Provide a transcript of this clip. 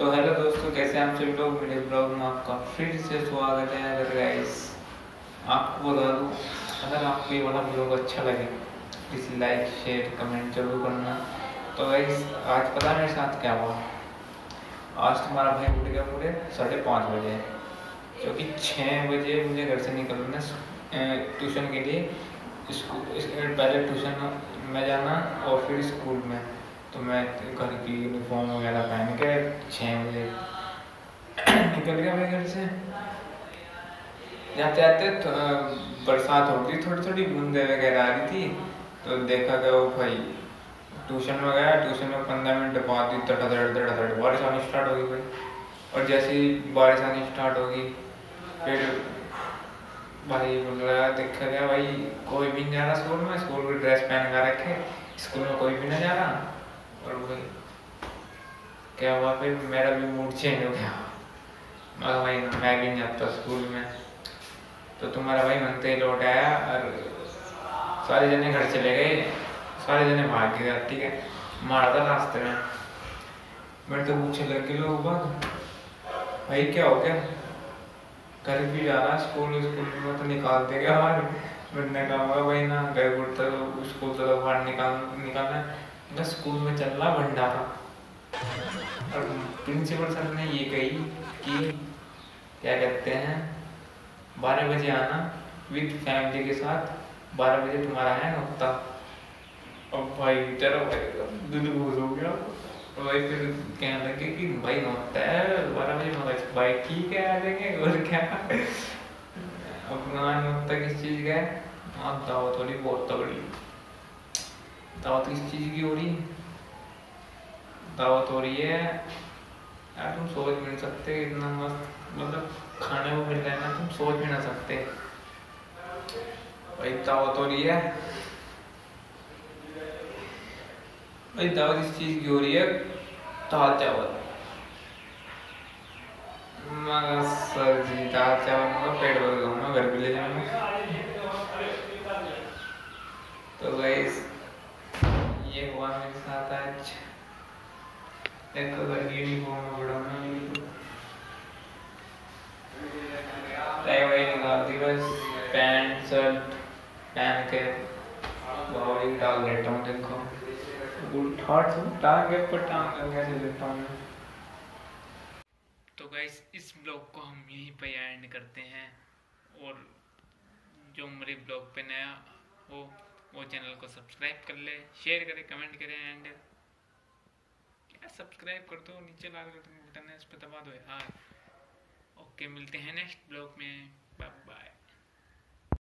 तो हेलो दोस्तों, कैसे हैं आप सभी लोग। मेरे ब्लॉग में आपका फिर से स्वागत है। अगर गाइस आपको बता दूँ, अगर आपको ये वाला ब्लॉग अच्छा लगे प्लीज़ लाइक शेयर कमेंट जरूर करना। तो गाइस आज पता है मेरे साथ क्या हुआ। आज तुम्हारा भाई उठ गया पूरे 5:30 बजे, क्योंकि 6 बजे मुझे घर से निकलना ट्यूशन के लिए। स्कूल पहले ट्यूशन में जाना और फिर स्कूल में। तो मैं घर की यूनिफॉर्म वगैरह पहन के 6 बजे निकल गया मैं घर से। जाते जाते तो बरसात हो रही, थोड़ी थोड़ी बूंदें वगैरह आ रही थी। तो देखा गया वो भाई ट्यूशन में गया। ट्यूशन में 15 मिनट बाद ही धड़ाधड़ बारिश आनी स्टार्ट हो गई भाई। और जैसे ही बारिश आनी स्टार्ट होगी फिर भाई बोल रहा, देखा गया भाई कोई भी नहीं जा रहा स्कूल में। स्कूल की ड्रेस पहन कर रखे, स्कूल में कोई भी नहीं जा रहा। और भाई क्या हुआ, फिर मेरा भी मूड चेंज हो गया। मगर भाई मैं भी नहीं जाता स्कूल में। तो तुम्हारा भाई मनते ही लौट आया और सारे जने घर चले गए, सारे जने भाग गए। ठीक है, मारा था रास्ते में। मेरे तो पूछे लगे लोग बाग, भाई क्या हो गया, घर भी जा रहा स्कूल में तो निकाल देगा बाहर। मैंने कहा होगा भाई ना घर तो स्कूल तो बाहर निकालना है, स्कूल में चल रहा भंडारा। और प्रिंसिपल सर ने ये कही कि क्या कहते हैं 12 बजे आना विद फैमिली के साथ, 12 बजे तुम्हारा है नुकता। और भाई तेरा भाई दिल खुश हो गया। तो भाई फिर कहने लगे कि भाई नुकता है 12 बजे। मगर भाई ठीक है आ जाएंगे और क्या। अपना नुकता किस चीज़ का है। हाँ दावत हो रही बहुत तगड़ी। दावत किस चीज़ की हो रही, दावत हो रही है यार, तुम सोच भी नहीं सकते इतना मस्त, मतलब खाने को मिल रहा है ना, तुम सोच भी ना सकते। भाई दावत हो रही है भाई, दावत इस चीज की हो रही है, दाल चावल। मगर सर जी दाल चावल में पेट भर जाऊंगा, घर भी ले जाऊंगा। तो गाइस ये हुआ मेरे साथ आज। देखो घर की यूनिफॉर्म में बड़ा टाई वाई निकाल दी, बस पैंट शर्ट पहन के बॉडी डाल लेता हूँ। देखो टांगे पर टांग कैसे लेता हूँ। तो गाइस इस ब्लॉग को हम यहीं पे एंड करते हैं। और जो मेरे ब्लॉग पे नया हो वो चैनल को सब्सक्राइब कर ले, शेयर करें, कमेंट करें। एंड क्या सब्सक्राइब कर दो, नीचे लाल बटन है, इस पर दबा दो यार। ओके, मिलते हैं नेक्स्ट ब्लॉग में।